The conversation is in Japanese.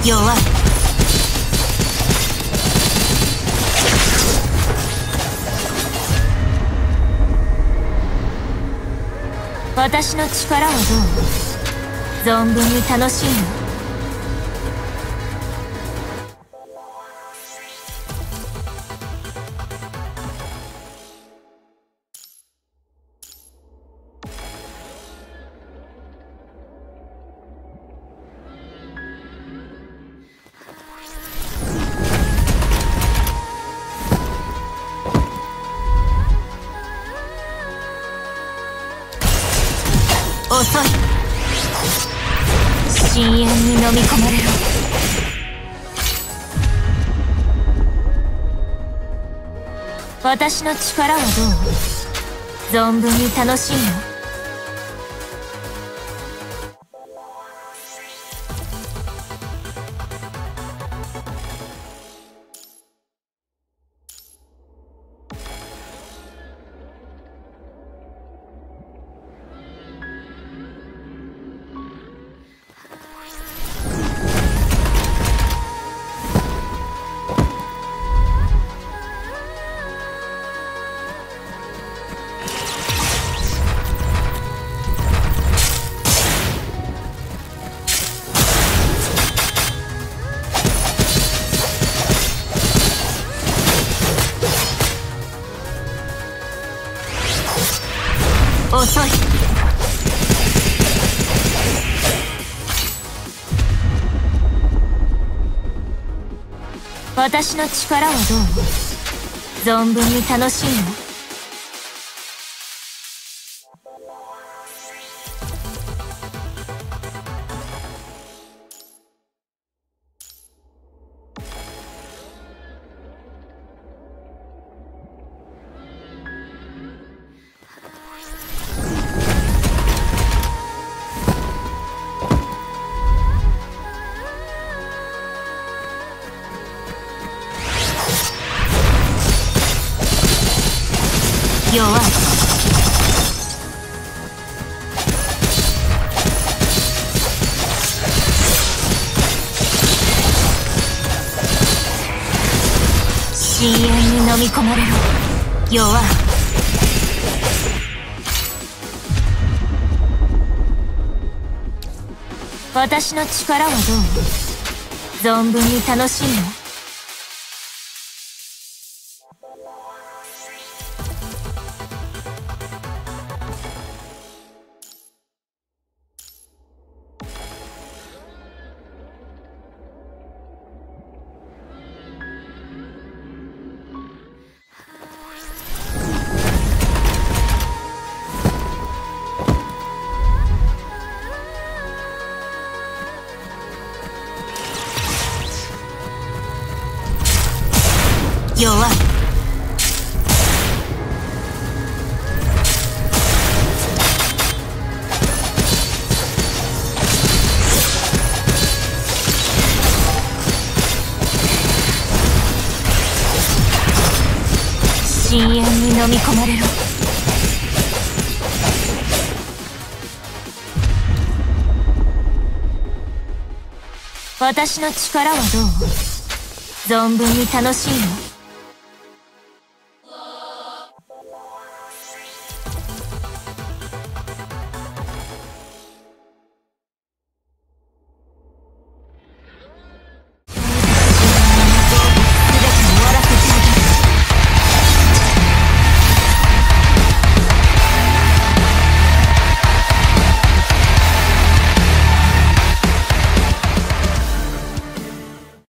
弱い。私の力をどう？存分に楽しむ。遅い。深淵に飲み込まれろ。私の力はどう？存分に楽しむ。遅い。私の力はどう？存分に楽しむ。弱い。深淵に飲み込まれろ。弱い。私の力はどう？存分に楽しむ。弱い。深淵に飲み込まれろ。私の力はどう？存分に楽しむ。